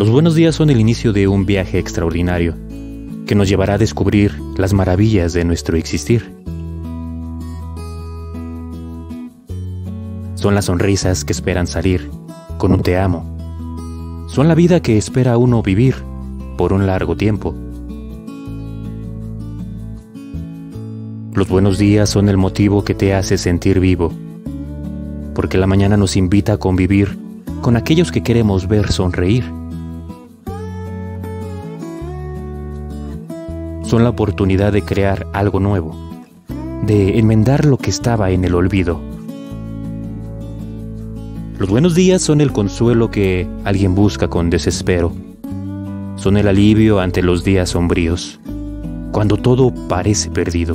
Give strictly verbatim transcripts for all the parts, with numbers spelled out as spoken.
Los buenos días son el inicio de un viaje extraordinario que nos llevará a descubrir las maravillas de nuestro existir. Son las sonrisas que esperan salir con un te amo. Son la vida que espera uno vivir por un largo tiempo. Los buenos días son el motivo que te hace sentir vivo, porque la mañana nos invita a convivir con aquellos que queremos ver sonreír. Son la oportunidad de crear algo nuevo, de enmendar lo que estaba en el olvido. Los buenos días son el consuelo que alguien busca con desespero. Son el alivio ante los días sombríos, cuando todo parece perdido.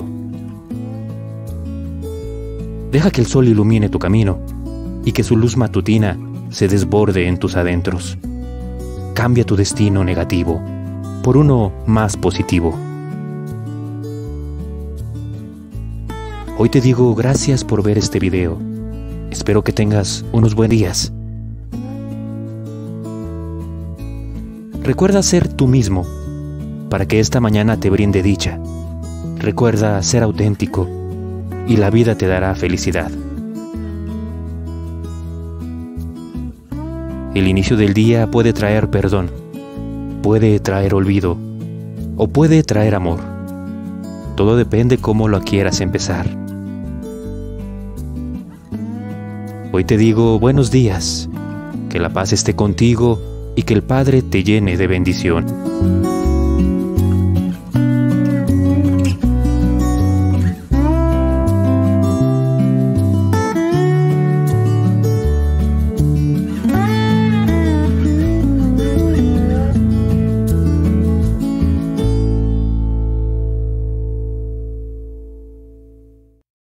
Deja que el sol ilumine tu camino y que su luz matutina se desborde en tus adentros. Cambia tu destino negativo por uno más positivo. Hoy te digo gracias por ver este video. Espero que tengas unos buenos días. Recuerda ser tú mismo para que esta mañana te brinde dicha. Recuerda ser auténtico y la vida te dará felicidad. El inicio del día puede traer perdón, puede traer olvido o puede traer amor. Todo depende cómo lo quieras empezar. Hoy te digo buenos días, que la paz esté contigo y que el Padre te llene de bendición.